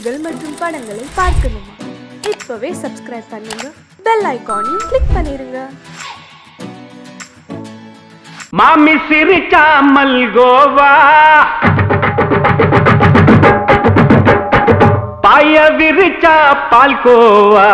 நிகழ்ச்சிகள் மற்றும் படங்களை பார்க்கணுமா? இப்பவே சப்ஸ்கிரைப் பண்ணுங்க, பெல் ஐகானையும் கிளிக் பண்ணிருங்க. மாமி சிரிச்சா மல்கோவா, பாய விரிச்சா பால்கோவா,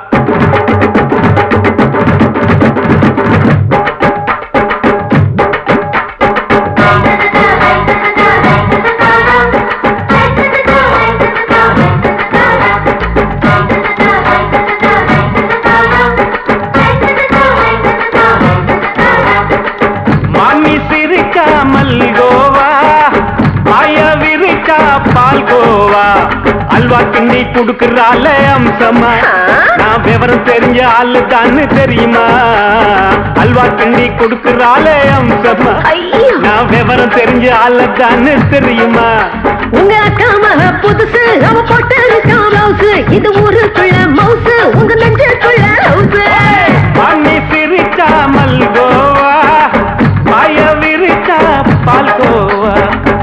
பால்கோவா அல்வா கிண்ணி குடுக்கறால அம்சமா, நான் விவரம் தெரிஞ்ச ஆளு தான்னு தெரியுமா? அல்வா கிண்ணி குடுக்கறால அம்சமா, நான் விவரம் தெரிஞ்ச ஆளு தான்னு தெரியுமா? உங்க அக்காம புதுசு, அவ போட்டு ப்ளவுஸ், இது ஊருக்குள்ள மவுசு, உங்க நெஞ்சுக்குள்ள ஹவுஸ். பாணி சிரிச்சா மல்கோவா, பாய விரிச்சா பால்கோவா.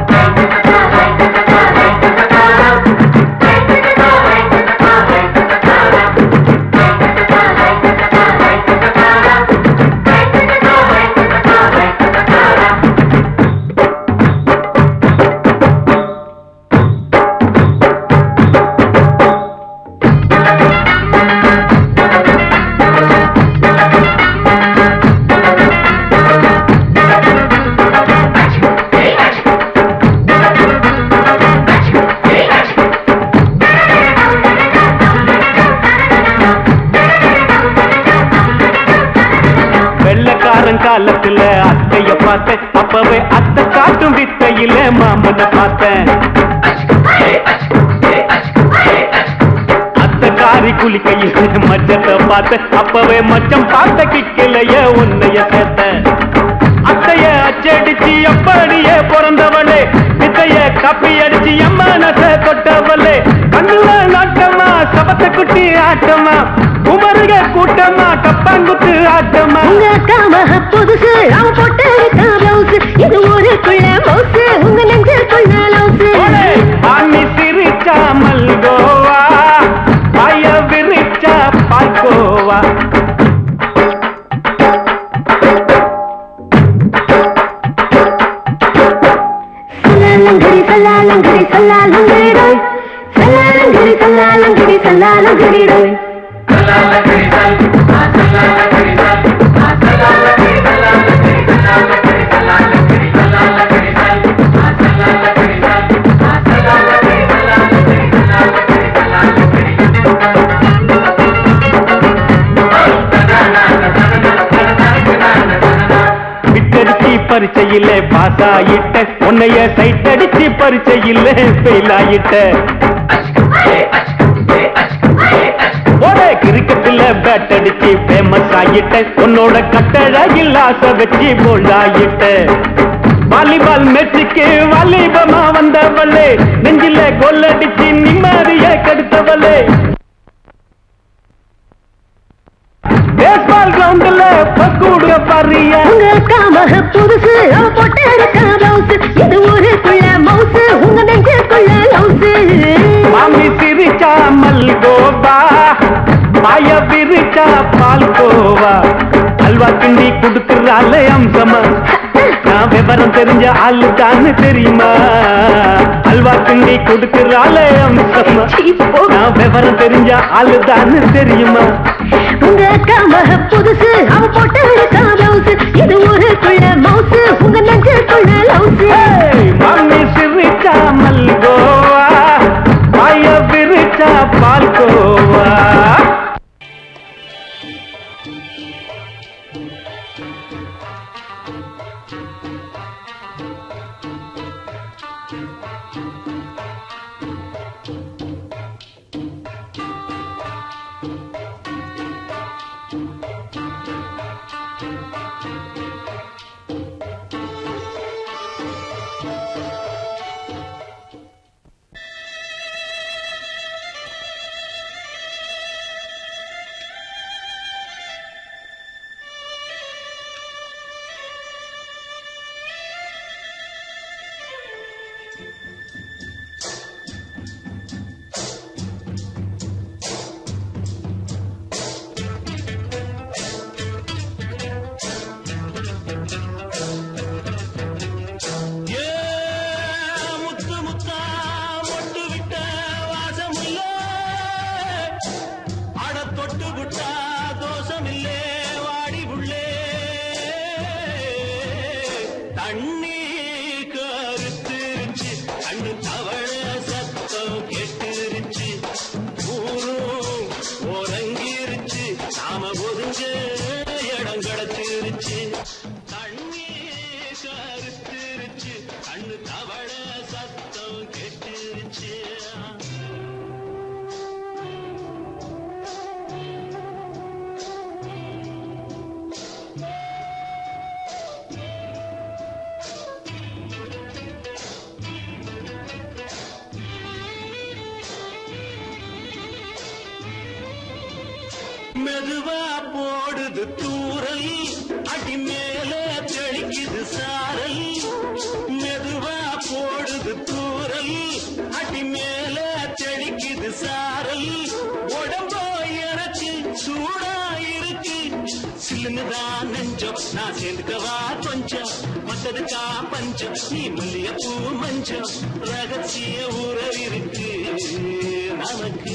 காலத்துல அத்தைய பார்த்தேன், அப்பவே அத்தை காட்டும் வித்தையில மாமனை பார்த்தேன். அத்தை காரி குளிக்கையில் மச்சத்தை பார்த்தேன், அப்பவே மச்சம் பார்த்த கிக்கலைய உன்னைய சேர்த்தேன். அத்தைய அச்சடிச்சு அப்படியே பிறந்தவளே, வித்தைய கப்பி அடிச்சு எம்மனச தொட்டவளே. கண்ணுல நாட்டமா, சபத்தை குட்டி ஆட்டமா, குமருக கூட்டமா, கப்பாங்குத்து ஆட்டமா. உங்க அக்காம புதுசு, அவ போட்டு ப்ளவுஸ், இது ஊருக்குள்ள மவுசு, உங்க நெஞ்சுக்குள்ள லவுசு. பாணி சிரிச்சா மல்கோவா, பாய விரிச்சா பால்கோவா. சல்லாலங்கடி சல்லாலங்கடி சல்லாலங்கடி ரோய், சல்லாலங்கடி சல்லாலங்கடி சல்லாலங்கடி ரோய். பரிச்சையில பாஸ் ஆயிட்ட, உன்னைய சைட் அடிச்சு பரிச்சையில ஃபெயில் ஆயிட்ட. ஒரே கிரிக்கெட்ல பேட் அடிச்சு ஃபேமஸ் ஆயிட்ட, உன்னோட கட்டழகில் ஆசை வச்சு போல்ட் ஆயிட்ட. வாலிபால் மேட்சுக்கு வாலிபமா வந்தவளே, நெஞ்சில கோல் அடிச்சு நிம்மதிய கெடுத்தவளே. பேஸ்பால் கிரவுண்ட்ல பக்கூடுற பாரியா. உங்க அக்காம புதுசு, அவ போட்டு ப்ளவுஸ், இது ஊருக்குள்ள மவுசு, உங்க நெஞ்சுக்குள்ள லவுசு. மாமி சிரிச்சா மல்கோவா, பாய விரிச்சா பால்கோவா. அல்வா கிண்டி குடுக்கறால அம்சமா, நான் விவரம் தெரிஞ்ச ஆளு தான்னு தெரியுமா? அல்வா கிண்டி குடுக்கறால அம்சமா, நான் விவரம் தெரிஞ்ச ஆளு தான்னு தெரியுமா? உங்க அக்காம புதுசு, அவ போட்டு ப்ளவுஸ், இது ஊருக்குள்ள மவுசு, உங்க நெஞ்சுக்குள்ள லவுசு. மாமி சிரிச்சா மல்கோவா, பாய விரிச்சா பால்கோவா. மெதுவா போடுது தூரல் அடி மேல தெளிக்குது சாரல் மெதுவா போடுது தூரல் அடி மேல தெளிக்குது சாரல் உடம்போ எனக்கு சூடா இருக்கு சில்லுதான் நெஞ்சம் நான் சேர்ந்துக்கவா கொஞ்சம் மத்ததுக்கா பஞ்சம் நீ மல்லிகைப்பூ மஞ்சம் ரகசிய உறவு இருக்கு நமக்கு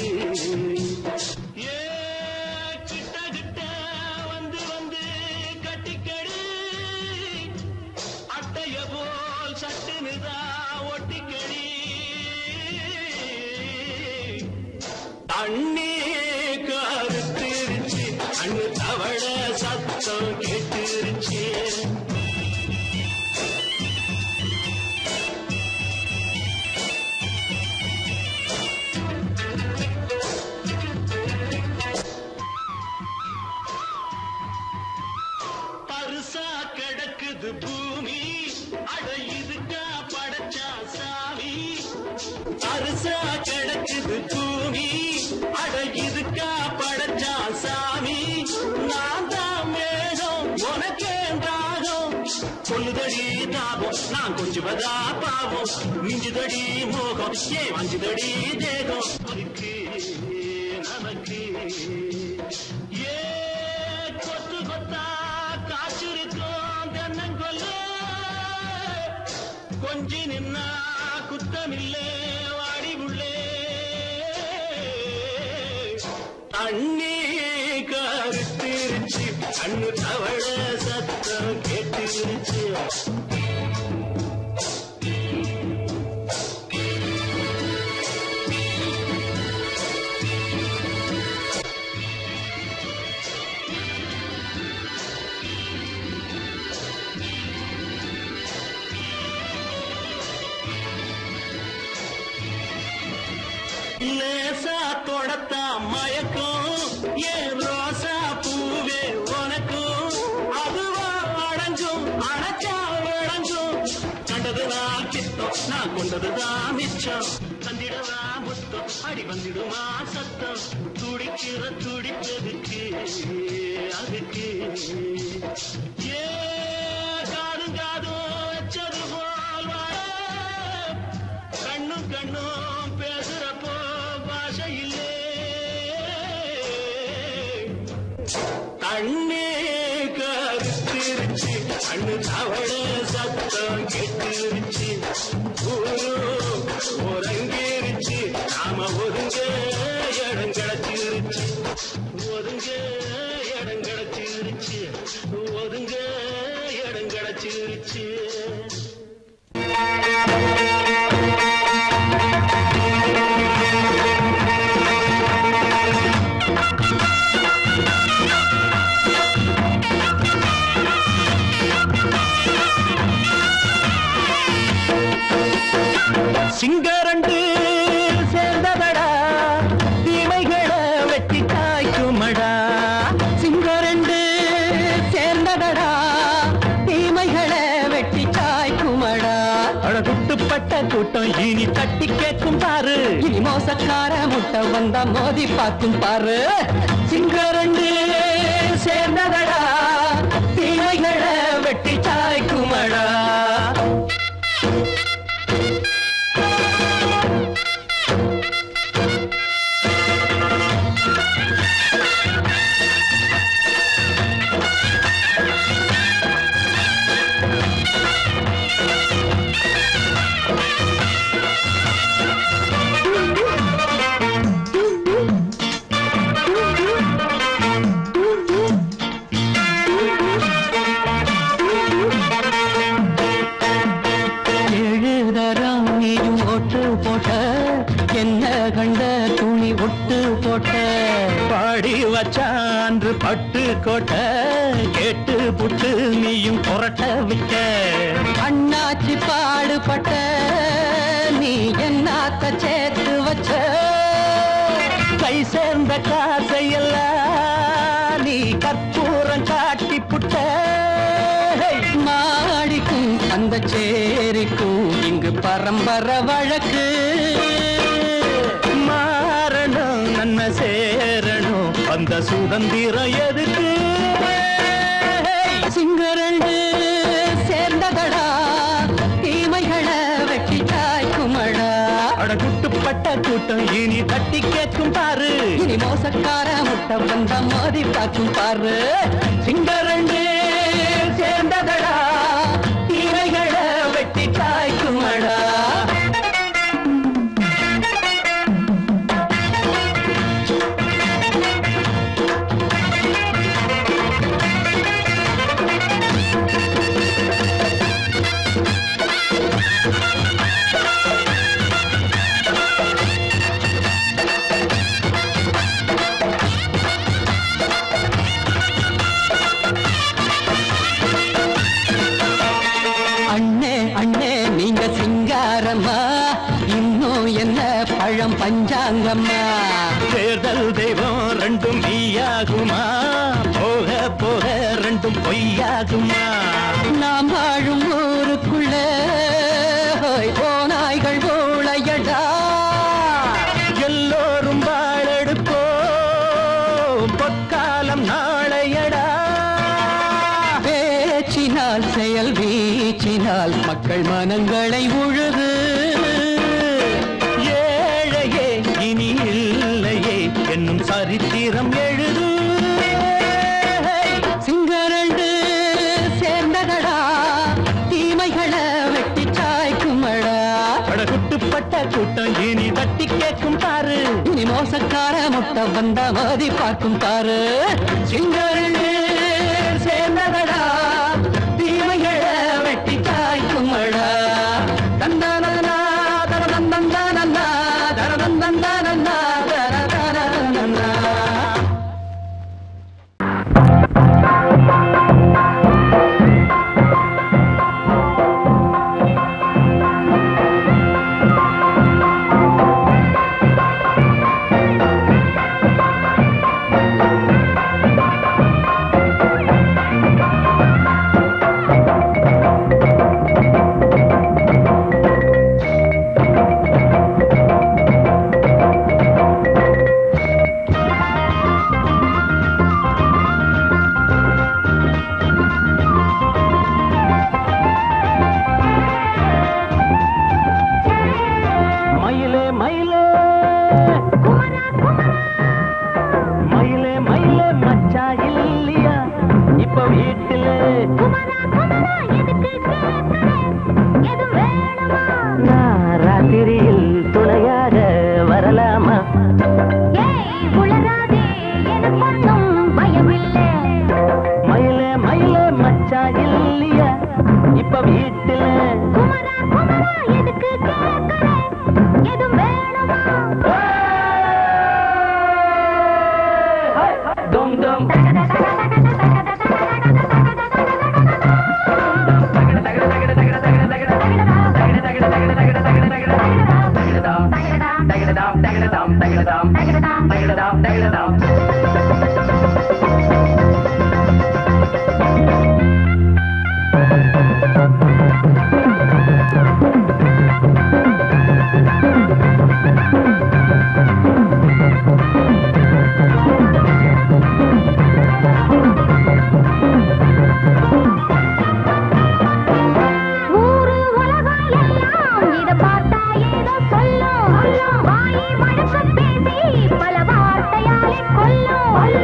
கிட்ட கிட்ட வந்து வந்து கட்டிக்கடி அட்டைய போல் சட்டுனுதா ஒட்டிக்கடி தண்ணி கருத்திருச்சு அண்ணு தவள சத்தம் கேட்டுருச்சு பருசா கிடக்குது பூமி அட இதுக்கா படைச்சா சாமி பருசா கிடக்குது பூமி அட இதுக்கா படைச்சா சாமி நான் தான் மேகம் உனக்கே தாகம் சொல்லுதடி தாபம் நான் கொஞ்சுவதா பாவம் மிஞ்சுதடி மோகம் ஏன் வஞ்சுதடி தேகம் அதுக்கு நமக்கு ஏ கொத்து கொத்தா காய்ச்சிருக்கோம் தென்னங்கொல்ல கொஞ்சி நின்னா குத்தமில்லே வாடி உள்ளே தண்ணி கருத்திருச்சு கண்ணு தவள சத்தம் கேட்டுருச்சு லேசா தொடத்தா மயக்கும் ஏன் ரோசா பூவே உனக்கும் அதுவா அடங்கும் அடைச்சா விளங்கும் கண்டதுதான் கித்தம் நான் கொண்டதுதான் மிச்சம் தந்திடவா முத்தம் அடி வந்துடுமா சத்தம் துடிக்கிற துடிப்பதுக்கு அதுக்கு ஏ காதும் காதும் வச்சது போல் கண்ணும் கண்ணும் பேசுறப்போ பாஷை இல்லே தண்ணி கருத்திருச்சு கண்ணு தவள சத்தம் கெட்டுருச்சு ஒருங்கிருச்சு நாம ஒதுங்க இடம் கிடைச்சிருச்சு ஒதுங்க இடம் கிடைச்சிருச்சு ஒதுங்க இடம் கிடைச்சிருச்சு சிங்கரண்டு சேர்ந்ததடா தீமைகளை வெட்டி காய்க்குமடா சிங்கரண்டு சேர்ந்ததடா தீமைகளை வெட்டி காய்க்குமடா அழகுட்டுப்பட்ட கூட்டம் இனி தட்டி கேட்கும் பாரு இனி மோசக்கார முட்டை வந்தா மோதி பார்க்கும் பாரு சிங்கரண்டு சேர்ந்ததடா தீமைகளை வெட்டி காய்க்குமடா என்ன கண்ட துணி ஒட்டு போட்ட பாடி வச்சான்று பட்டு கோட்ட கேட்டு புட்டு நீயும் புரட்ட விட்ட அண்ணாச்சி பாடுபட்ட நீ என்னாத்த சேர்த்து வச்ச கை சேர்ந்த காசையெல்லாம் நீ கற்பூரம் காட்டி புட்ட மாடிக்கும் அந்த சேரிக்கும் இங்கு பரம்பரை வழக்கு மாறணும் நன்மை சேரணும் வந்த சுதந்திரம் எதுக்கு சிங்கரண்டு சேர்ந்ததடா தீமைகளை வெட்டி தாய்க்குமடா அடகுட்டுப்பட்ட கூட்டம் இனி தட்டி கேட்கும் பாரு இனி மோசக்கார முட்டை வந்த மோதி பார்க்கும் பாரு சிங்கரண்டு சேர்ந்ததடா தீமைகளை வெட்டி தாய்க்குமடா இன்னும் என்ன பழம் பஞ்சாங்கம்மா தேர்தல் தெய்வம் ரெண்டும் மெய்யாகுமா போக போக ரெண்டும் பொய்யாகுமா நாம் வாழும் ஊருக்குள்ள ஓநாய்கள் ஊழையடா எல்லோரும் வாழெடுப்போ பொற்காலம் நாளையடா பேச்சினால் செயல் வீச்சினால் மக்கள் மனங்களை உழுது ஏழையே இனி இல்லையே என்னும் சரித்திரம் எழுது சிங்கரண்டு சேர்ந்ததடா தீமைகளை வெட்டி சாய்க்குமடா அடகுட்டுப்பட்ட கூட்டம் இனி தட்டி கேட்கும் பாரு இனி மோசக்கார முட்டை வந்த மோதி பார்க்கும் பாரு சிங்கரண்டு சேர்ந்ததடா தீமைகளை வெட்டி சாய்க்குமடா தந்தானா தரதந்தந்தானா தரதந்தந்தானா தரதந்தந்தானா வாயை மடக்க பேசி பல வார்த்தையாலே கொல்லும்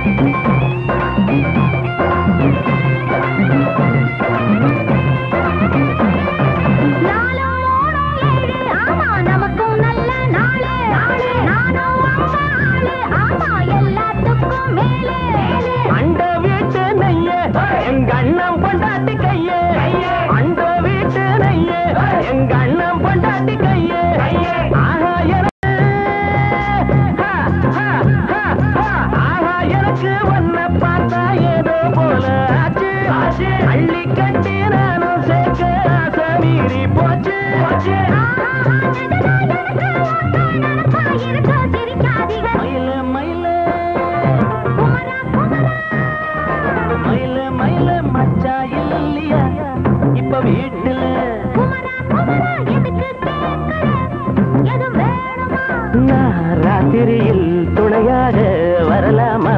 ராத்திரியில் துணையாக வரலாமா?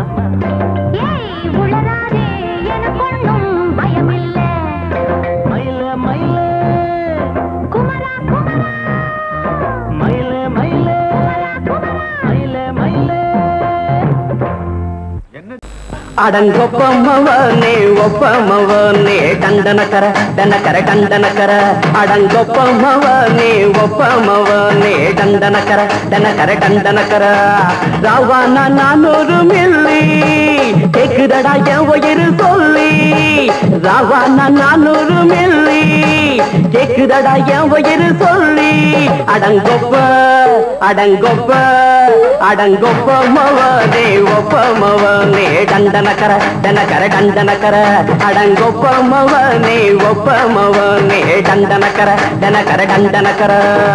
உளராதே எனக்கொன்னும் பயமில்லை. மயில மயில குமரா குமரா மயில மயில மயில மயில அடங்கொப்பமவனே ஒப்பமவனே டண்டனக்கர டனக்கர டண்டனக்கர அடங்கொப்பமவனே ஒப்பமவனே டண்டனக்கர டனக்கர டண்டனக்கர ராவானா 400 மில்லி கேக்குதடா என் உயிர் சொல்லி ராவானா 400 மில்லி கேக்குதடா என் உயிர் சொல்லி அடங்கொப்ப அடங்கொப்ப அடங்கொப்பமவனே ஒப்பமவனே டண்டனக்கர டனக்கர டண்டனக்கர அடங்கொப்பமவனே ஒப்பமவனே டண்டனக்கர டனக்கர டண்டனக்கர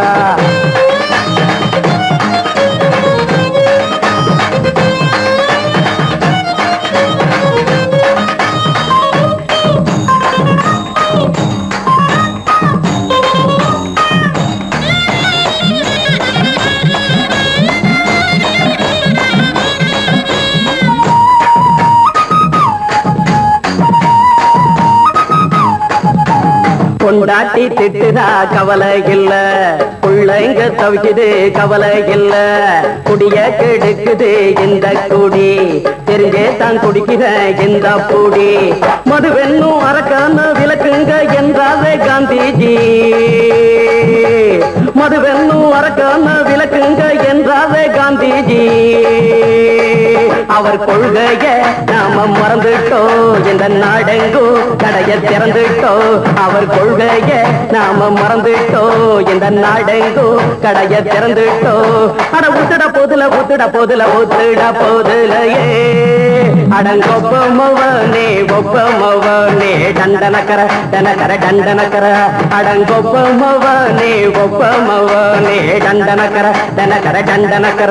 கொண்டாட்டி திட்டுதா கவலை இல்ல புள்ளைங்க தவிக்குது கவலை இல்ல குடிய கெடுக்குது இந்த குடி தெரிஞ்சே தான் குடிக்கிற இந்த பூடி மதுவென்னும் அரக்கான விளக்குங்க என்றாவே காந்திஜி மதுவென்னும் அரக்கான விளக்குங்க என்றாவே காந்திஜி அவர் கொள்கைய நாம மறந்துட்டோம் இந்த நாடெங்கோ கடைய திறந்துட்டோம் அவர் கொள்கைய நாம மறந்துட்டோம் இந்த நாடெங்கோ கடைய திறந்துட்டோம் அட ஊத்துட போதுல ஊத்துட போதுல ஊத்துட போதுலையே அடங்கொப்பமவனே ஒப்பமவனே டண்டனக்கர டனக்கர டண்டனக்கர அடங்கொப்பமவனே ஒப்பமவனே டண்டனக்கர டனக்கர டண்டனக்கர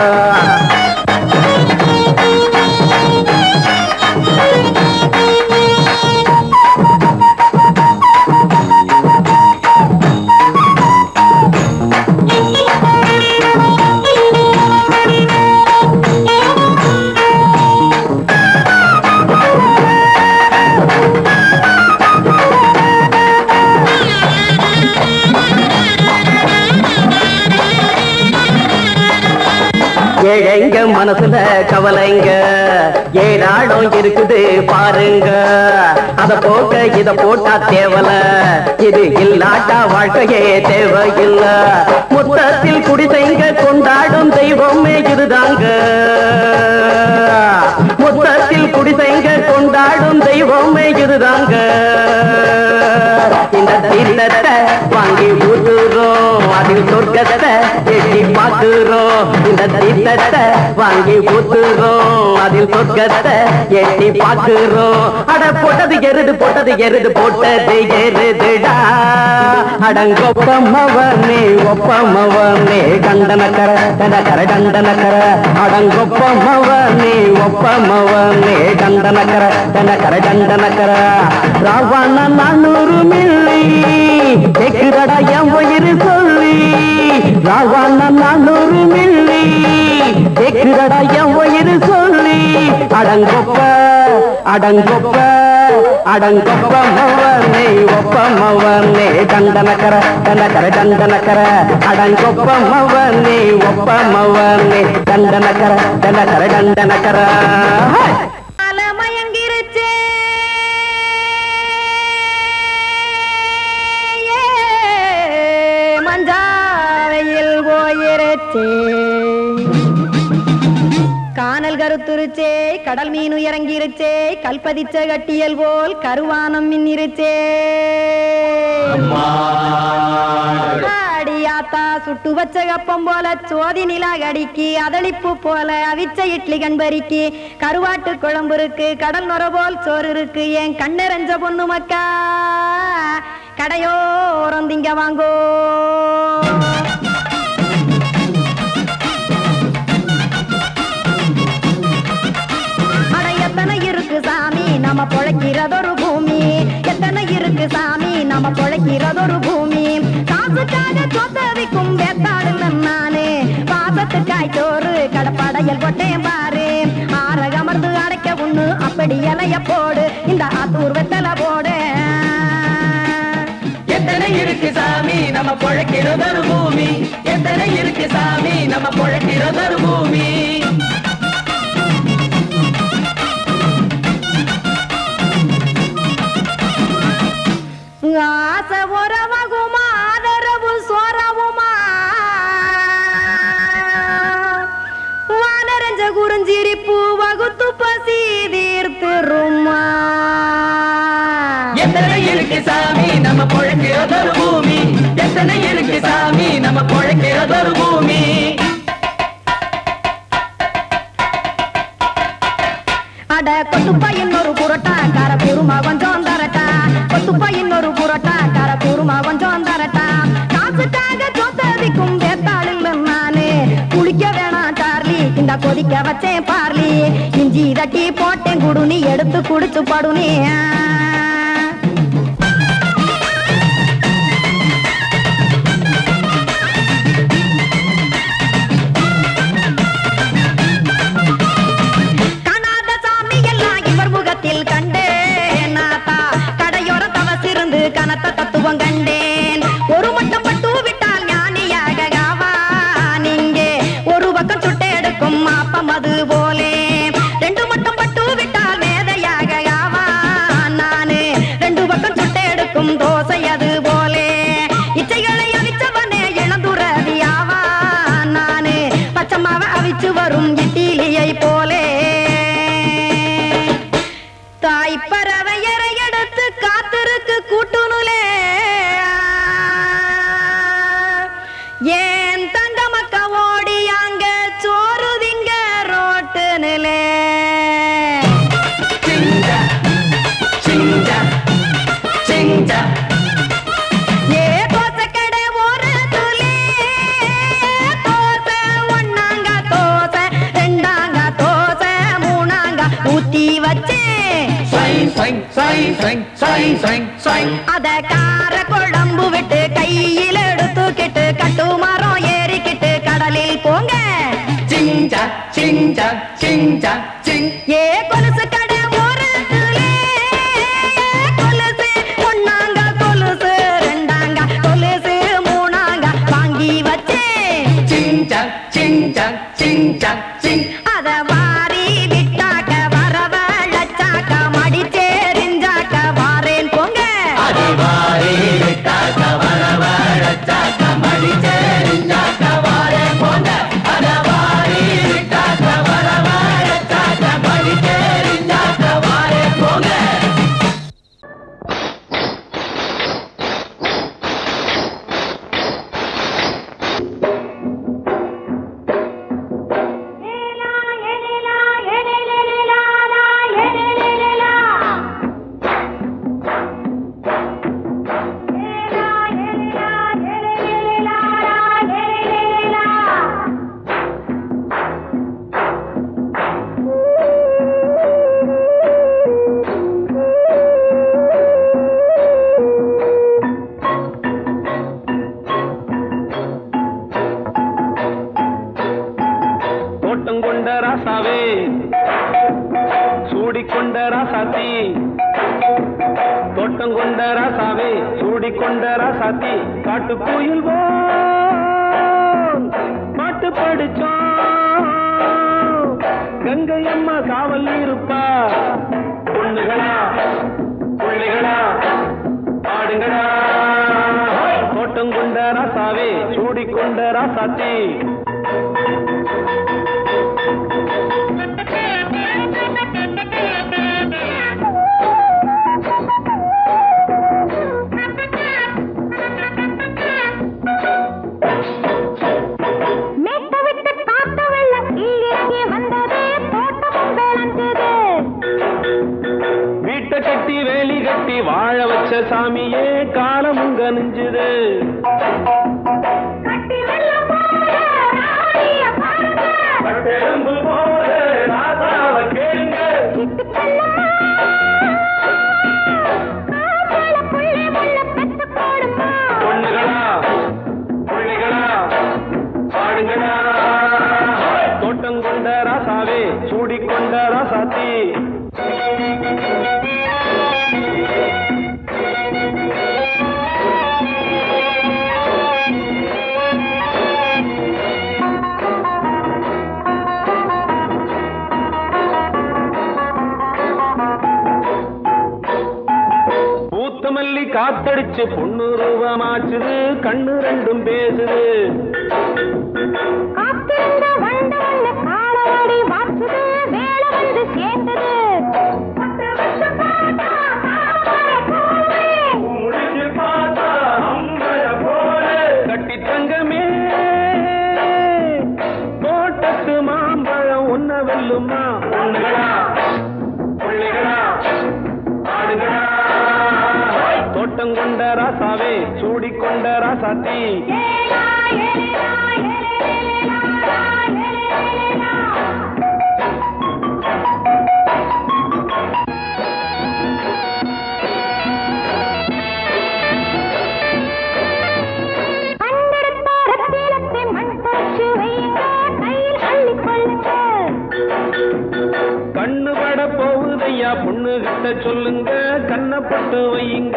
ஏழைங்க மனசுல கவலைங்க ஏராளம் இருக்குது பாருங்க அத போக்க இத போட்டா தேவல இது இல்லாட்டா வாழ்க்கையே தேவையில்ல மொத்தத்தில் குடிசைங்க கொண்டாடும் தெய்வமே இதுதாங்க மொத்தத்தில் குடிசைங்க கொண்டாடும் தெய்வமே இதுதாங்க இந்த தீர்த்தத்தை வாங்கி ஊத்துறோம் அதில் சொர்க்கத்தை எட்டி பார்க்கிறோம் இந்த தீர்த்தத்தை வாங்கி ஊத்துறோம் அதில் சொர்க்கத்தை எட்டி பார்க்கிறோம் அட போட்டது எருது போட்டது எருதுடா அடங்கொப்பமவனே ஒப்பமவனே டண்டனக்கர டனக்கர டண்டனக்கர அடங்கொப்பமவனே ஒப்பமவனே டண்டனக்கர டனக்கர டண்டனக்கர ராவான 400 மில்லி கேக்குதடா என் உயிர் சொல்லி ராவான 400 மில்லி கேக்குதடா என் உயிர் சொல்லி அடங்கொப்ப அடங்கொப்ப அடங்கொப்பமவனே ஒப்பமவனே டண்டனக்கர டனக்கர டண்டனக்கர அடங்கொப்பமவனே ஒப்பமவனே டண்டனக்கர டனக்கர டண்டனக்கர வந்துருச்சே கானல் கருத்துருச்சே கடல் மீன் இறங்கிருச்சே கல்பதிச்ச கட்டியல் போல் கருவானம் மின்னிருச்சே ஆடியாத்தா சுட்டு வச்ச கப்பம் போல சோதி நிலா கடிக்கு அதளிப்பு போல அவிச்ச இட்லி கண்பறிக்கு கருவாட்டு குழம்பு இருக்கு கடல் நுர போல் சோறு இருக்கு என் கண்ணெரஞ்ச பொண்ணு மக்கா கடையோரம் திங்க வாங்கோ எத்தனை இருக்கு சாமி நம்ம பொழைக்கிறதொரு பூமி எத்தனை இருக்கு சாமி நம்ம பொழைக்கிறதொரு பூமி காசுக்காக சொத்தவிக்கும் வேத்தாடு நானு பாசத்துக்காய் சோறு கடப்படையல் போட்டேன் பாரு ஆற அமர்ந்து அடைக்க ஒண்ணு அப்படி இலைய போடு இந்த ஆத்தூர் வெத்தலை போடு எத்தனை இருக்கு சாமி நம்ம பொழைக்கிறதொரு பூமி எத்தனை இருக்கு சாமி நம்ம பொழைக்கிறதொரு பூமி ஆசை உறவகுமா ஆதரவு சோரவுமா வானரஞ்ச குறிஞ்சிரிப்பு வகுத்து பசி தீர்த்துருமா எத்தனை இருக்கு சாமி நம்ம பொழைக்கிறதொரு பூமி எத்தனை இருக்கு சாமி நம்ம பொழைக்கிறதொரு பூமி அட கொத்துப்பா இன்னொரு புரோட்டா கார குருமா கொஞ்சம் தரட்டா கொத்துப்பா இன்னொரு புரோட்டா கார குருமா கொஞ்சம் தரட்டா காசுக்காக சொத்தவிக்கும் வேத்தாளில் நானு குளிக்க வேணாம் சார்லி இந்த கொதிக்க வச்சேன் பார்லி இஞ்சி தட்டி போட்டேன் குடுனி எடுத்து குடிச்சு படுனி கண்டேன் நாத்தா கடையோர தவசிருந்து கனத்த தத்துவம் கண்டேன் ஒரு மட்டம் பட்டு விட்டால் ஞானியாக காவா நீங்கே ஒரு பக்கம் சுட்டு எடுக்கும் மாப்பம் அது போலே ரெண்டு மட்டம் பட்டு விட்டால் மேதையாக காவா நானு ரெண்டு பக்கம் சுட்டு எடுக்கும் தோசை அது போலே இச்சைகளை அவிச்சவனே இளந்துறவியாவா நானு பச்சமாவ அவிச்சு வரும் இட்டிலியை போலே தாய் பறவையரை எடுத்து காத்திருக்கு கூட்டுனுலே ஏன் தங்க மக்க ஓடி அங்க சோறுதிங்க ரோட்டு நிலே ஏ தோசை கடை ஒரு துளி தோசை ஒன்னாங்க தோசை ரெண்டாங்க தோசை மூணாங்க ஊத்தி வச்சே அத கார குழம்பு விட்டு கையில் எடுத்துக்கிட்டு கட்டு மரம் ஏறிக்கிட்டு கடலில் போங்க ஏ கொலுசு கடை ஒரு கொலுசு ஒன்னாங்க கொலுசு ரெண்டாங்க கொலுசு மூணாங்க வாங்கி வச்சேன் அத வாரி விட்டாக்க வரவழைச்சாக்க மடிச்சேரிஞ்சாக்க வாரேன் போங்க கட்டி வேலி கட்டி வாழ வச்ச சாமியே காலமுங்க நெஞ்சுது. பொண்ணுகளா பிள்ளைகளா பாடுங்களா, தோட்டம் கொண்ட ராசாவே சூடிக்கொண்ட ராசாத்தி. மல்லி காத்தடிச்சு பொண்ணு ரூபமாச்சுது, கண்ணு ரெண்டும் பேசுது. கட்டி தங்கமே தோட்டத்து மாம்பழம் ஒன்ன வெல்லுமா. பொண்ணுகளா பிள்ளைகளா ஆடுகளா, தோட்டம் கொண்ட ராசாவே சூடிக்கொண்ட ராசாத்தி. கண்ணு பட போகுதையா பொண்ணு கிட்ட சொல்லுங்க, கண்ணப்பட்டு வையுங்க.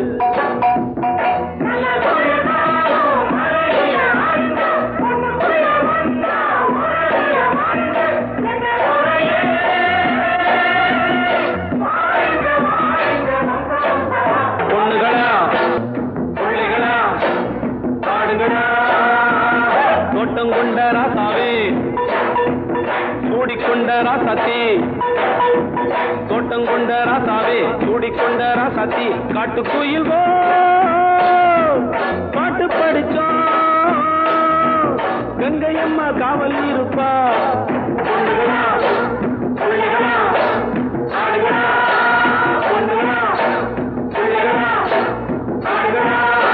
பொண்ணுகளா பிள்ளைகளா பாடுங்களா, தோட்டம் கொண்ட ராசாவே சூடிக்கொண்ட ராசாத்தி. தோட்டம் கொண்ட ராசாவே சூடிக்கொண்ட ராசாத்தி. காட்டுக்குயில் பாட்டு படிச்சோம், கங்கையம்மா காவல் இருப்பா. பொண்ணுகளா பிள்ளைகளா ஆடுகளா, பொண்ணுகளா பிள்ளைகளா ஆடுகளா.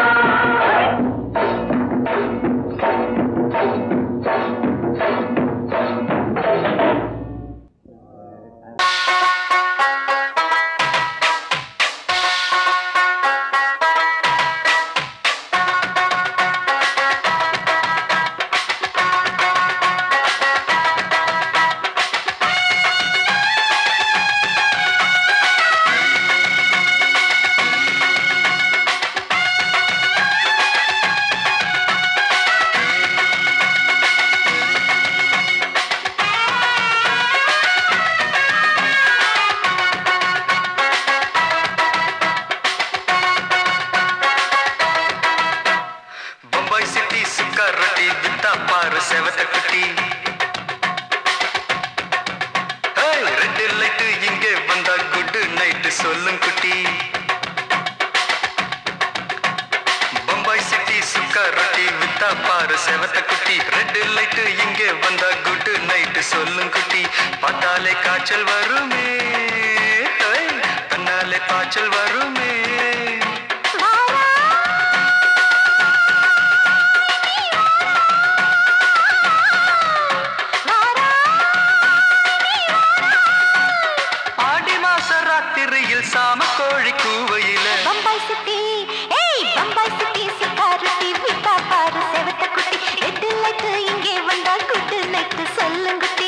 சொல்லும் குட்டி, பம்பாய் சிட்டி சுக்கா ரொட்டி வித்தா பாரு செவத்த குட்டி. ரெட் லைட் இங்கே வந்தா குட் நைட் சொல்லும் குட்டி. பார்த்தாலே காய்ச்சல் வருமே, கண்ணாலே பாய்ச்சல் வருமே. சாம கோழி கூவையில பம்பாய் சிட்டி, ஏய் பம்பாய் சிட்டி சிக்காரட்டி விட்டா பாரு செவத்த குட்டி. ரெட் லைட் இங்கே வந்தா குட் நைட் சொல்லும் குட்டி.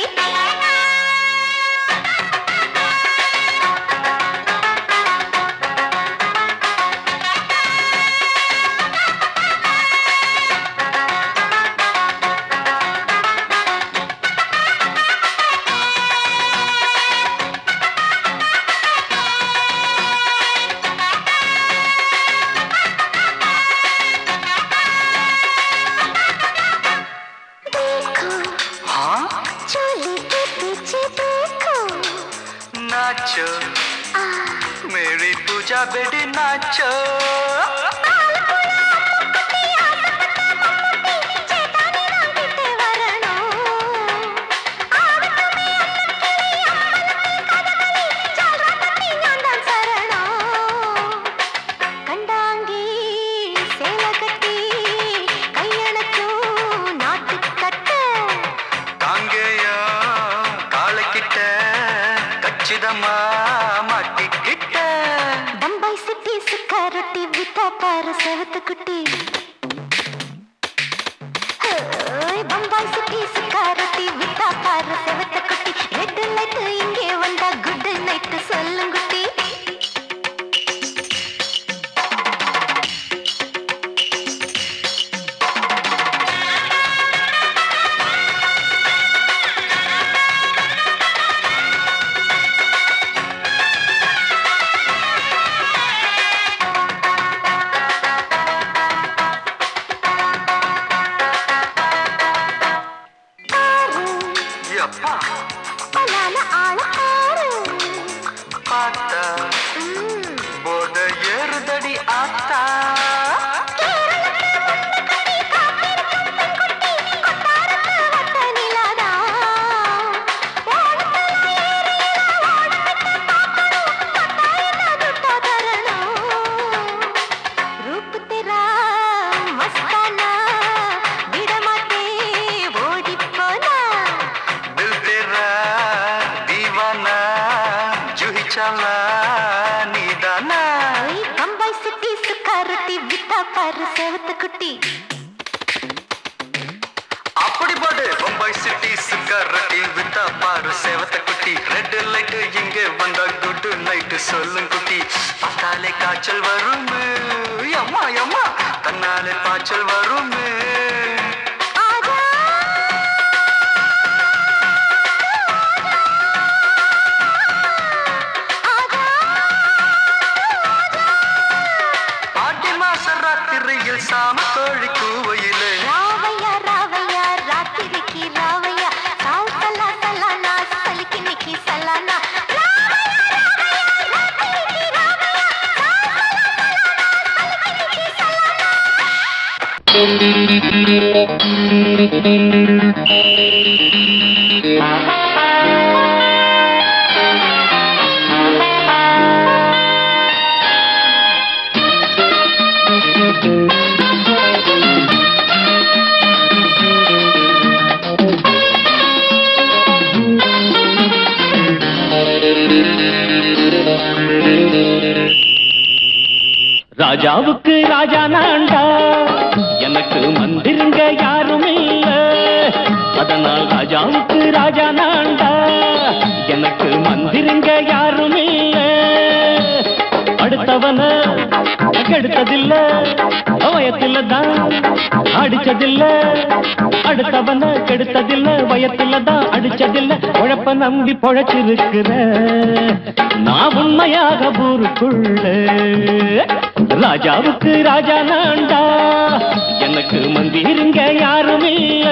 नाचो मेरी पूजा बेटी नाचो. மாட்டிக்கிட்ட பம்பாய் சிட்டி சுக்கா ரொட்டி வித்தா பாரு செவத்து குட்டி பம்பாய் சிட்டி சுக்கா ரொட்டி வித்தா பாரு செவத்து குட்டி ரெட் லைட் இங்கே வந்தா குட் நைட் சொல்லுங்குட்டி அப்படி போடு பம்பாய் சிட்டி சுக்கா ரொட்டி வித்தா பாரு சேவத்த குட்டி ரெட் லைட் இங்கே வந்தா குட் நைட் சொல்லும் குட்டி பார்த்தாலே காய்ச்சல் வரும் அம்மா அம்மா தன்னாலே பாய்ச்சல் வரும் ஆடி மாச ராத்திரியில் சாம கோழி கூவையிலே ராவையா ராவையா ராத்திரிக்கு ராவையா சால் சலா சலானா சலிக்கு நிக்கி சலானா ராஜாவுக்கு ராஜா நான்டா எனக்கு மந்திருங்க யாரும் இல்ல அதனால் ராஜாவுக்கு ராஜா நான்டா எனக்கு மந்திருங்க யாரும் இல்ல அடுத்தவன கெடுத்ததில்ல வயத்தில தான் அடிச்சதில்ல அடுத்தவன கெடுத்ததில்ல வயத்தில தான் அடிச்சதில்ல உழப்ப நம்பி பொழைச்சிருக்கிற நான் உண்மையாக ஊருக்குள்ள ராஜாவுக்கு ராஜா நான்டா எனக்கு மந்திருங்க யாரும் இல்ல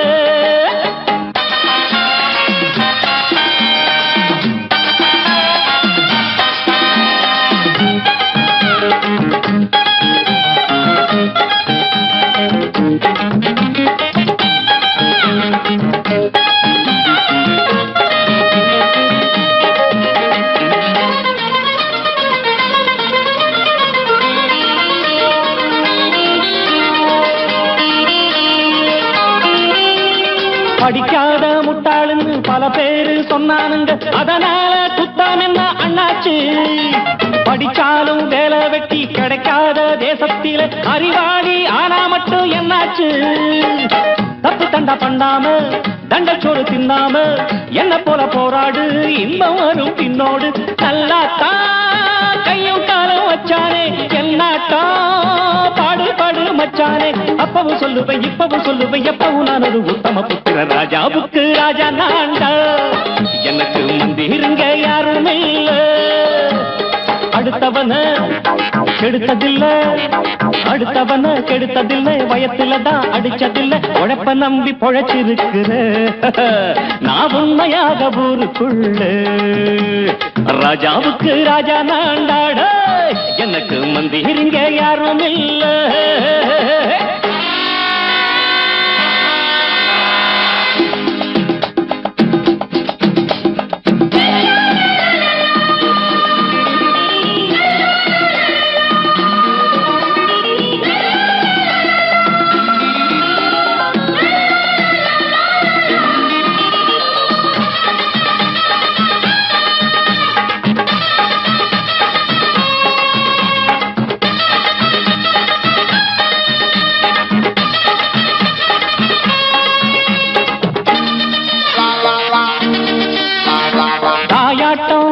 படிக்காத முட்டாளுன்னு பல பேரு சொன்னானுங்க அதனால குத்தம் என்ன அண்ணாச்சு படிச்சாலும் வேலை வெட்டி கிடைக்காத தேசத்தில அறிவாளி ஆனா மட்டும் என்னாச்சு தப்பு தண்டா பண்ணாம தண்டச்சோறு தின்னாம என்ன போல போராடு இன்பம் வரும் பின்னோடு நல்லாத்தான் கையும் காலம் வச்சானே என்னாட்டா பாடு பாடு மச்சானே அப்பவும் சொல்லுவேன் இப்பவும் சொல்லுவேன் எப்பவும் நான் ஒரு உத்தம புத்திர ராஜாவுக்கு ராஜா நான்டா எனக்கு மந்திருங்க யாரும் இல்ல அடுத்தவன கெடுத்ததில்ல அடுத்தவன கெடுத்ததில்லை வயத்தில தான் அடிச்சதில்ல உழைப்ப நம்பி பொழைச்சிருக்கிற நான் உண்மையாக ஊருக்குள்ள ராஜாவுக்கு ராஜா நான்டாட எனக்கு மந்திருங்க யாரும் இல்ல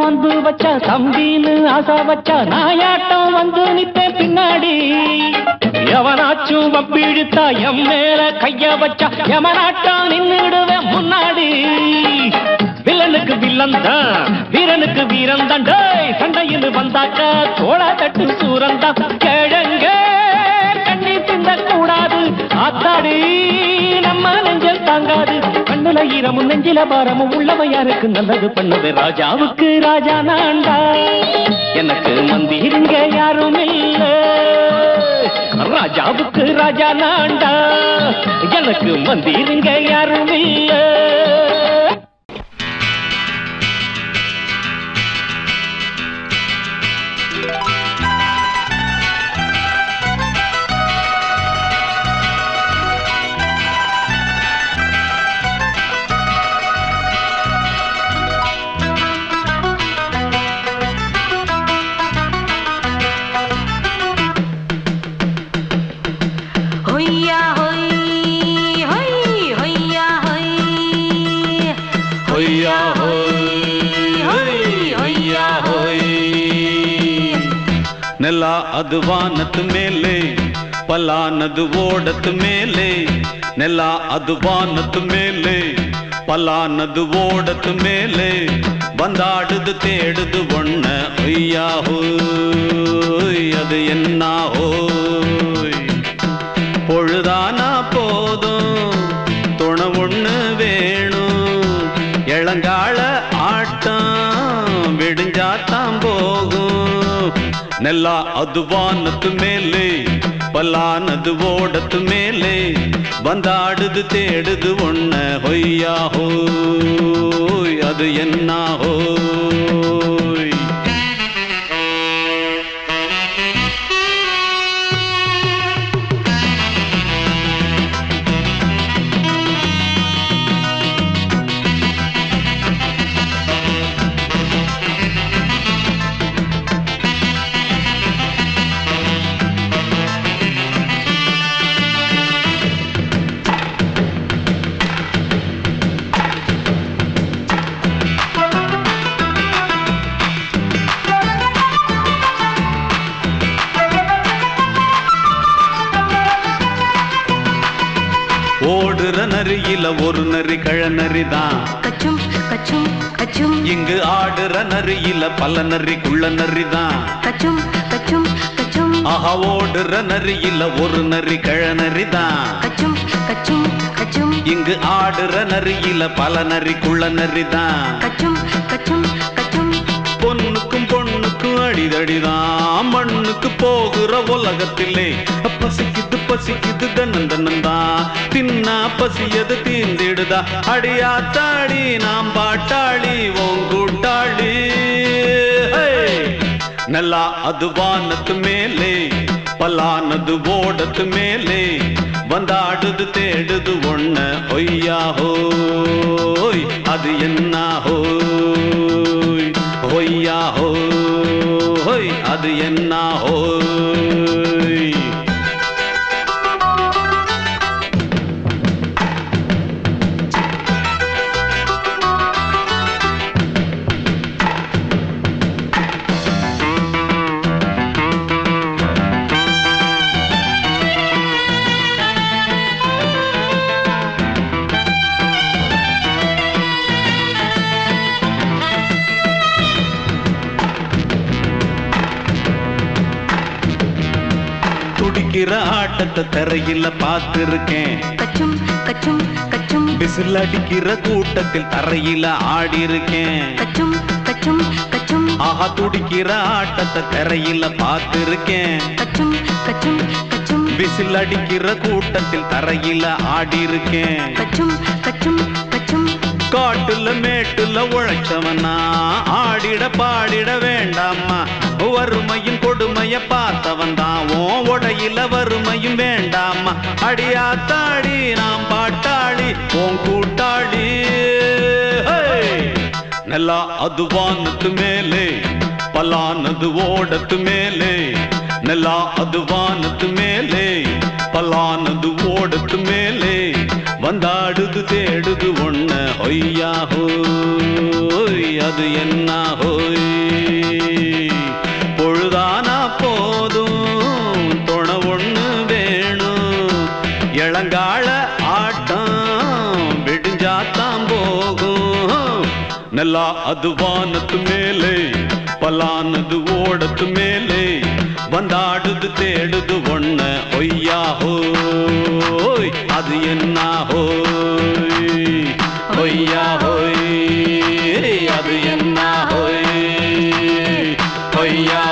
அன்பு வச்சா தம்பின்னு ஆசா வச்சா நாயாட்டம் வந்து நிப்பேன் பின்னாடி. எவனாச்சும் வப்பிழுத்தா எம் மேல கைய வச்சா எவனாட்டம் நின்னுடுவேன் முன்னாடி. வில்லனுக்கு வில்லன் தான், வீரனுக்கு வீரன் தான். சண்டையில் வந்தாக்க தோளா தட்டு சூரன் தான். கிழங்க கண்ணி தின்ன கூடாது ஆத்தாடி, நம்ம நெஞ்சல் தாங்காது. கண்ணுல ஈரமும் நெஞ்சில பாரமும் உள்ளவன் யாருக்கு நல்லது பண்ணுது. ராஜாவுக்கு ராஜா நான்டா, எனக்கு மந்திருங்க யாரும் இல்ல. ராஜாவுக்கு ராஜா நான்டா, எனக்கு மந்திருங்க யாரும் இல்ல. ನೆಲ ಅದು ವಾನದ ಮೇಲೆ, ಪಲಾನದು ಓಡದ ಮೇಲೆ. ನೆಲ ಅದು ವಾನದ ಮೇಲೆ, ಪಲಾನದು ಓಡದ ಮೇಲೆ. ಬಂದಾಡುದು தேடுது ஒண்ண ஐயா ஹோய், அது என்ன ஹோய். பொழுதானா போதும் துணை ஒண்ணு வேணும். இளங்கால ஆட்டம் விடிஞ்சாத்தான் போகும். ನೆಲ ಅದು ವಾನದ ಮೇಲೆ, ಪಲಾನದು ಓಡದ ಮೇಲೆ. ಬಂದಾಡುದು தேடுது ஒண்ண ಹೊಯ್ಯಾ ಹೋಯ್, ಅದು என்ன ಹೋಯ್. ஓடுற நரியில ஒரு நரி கழநரிதான். கச்சும் கச்சும் கச்சும். இங்கு ஆடுற நரியில பல நரி குள்ள நரிதான். கச்சும் கச்சும் கச்சும். ஆஹா ஓடுற நரியில ஒரு நரி கழநரிதான். கச்சும் கச்சும் கச்சும். இங்கு ஆடுற நரியில பல நரி குள்ள நரிதான். கச்சும் கச்சும் கச்சும். பொண்ணுக்கும் பொண்ணுக்கும் அடிதடிதான். மண்ணுக்கு போகிற உலகத்திலே பசிக்குது பசிக்குது தன்னந்தனந்தான். தின்னா பசியது தீந்திடுதா. அடியாத்தாடி நாம் பாட்டாளி ஓங்கூட்டாளி. ನೆಲ ಅದು ವಾನದ ಮೇಲೆ, ಪಲಾನದು ಓಡದ ಮೇಲೆ. ಬಂದಾಡುದು தேடுது ஒண்ண ஒய்யா ஹோய், அது என்ன ஹோய். ஒய்யா ஹோய், அது என்ன ஹோய். துடிக்கிற ஆட்டத்தை தரையில பார்த்திருக்கேன். கச்சும் கச்சும் கச்சும். விசில் அடிக்கிற கூட்டத்தில் தரையில ஆடி இருக்கேன். கச்சும் கச்சும் கச்சும். ஆஹா துடிக்கிற ஆட்டத்தை தரையில பார்த்திருக்கேன். கச்சும் கச்சும் கச்சும். விசில் அடிக்கிற கூட்டத்தில் தரையில ஆடி இருக்கேன். கச்சும் கச்சும் கச்சும். காட்டுல மேட்டுல உழைச்சவனா ஆடிட பாடிட வேண்டாமா. வறுமையின் கொடுமைய பார்த்தவன் தான் உன் உடையில வறுமையும் வேண்டாமா. அடியாத்தாடி நாம் பாட்டாளி உன் கூட்டாளி. ನೆಲ ಅದು ವಾನದ ಮೇಲೆ, ಪಲಾನದು ಓಡದ ಮೇಲೆ. ನೆಲ ಅದು ವಾನದ ಮೇಲೆ, ಪಲಾನದು ಓಡದ ಮೇಲೆ. ಬಂದಾಡುದು தேடுது ஒண்ண ஒய்யா ஹோய், அது என்ன ஹோய். ನೆಲ ಅದು ವಾನದ ಮೇಲೆ ಪಲಾನದು ಓಡದ ಮೇಲೆ ಬಂದಾಡುದು ತೇಡುದು ಒಣ್ಣ ಒಯ್ಯಾ ಹೋಯ್ ಅದು ಎನ್ನ ಹೋಯ್ ಒಯ್ಯಾ ಹೋಯ್ ಅದು ಎನ್ನ ಹೋಯ್ ಒಯ್ಯಾ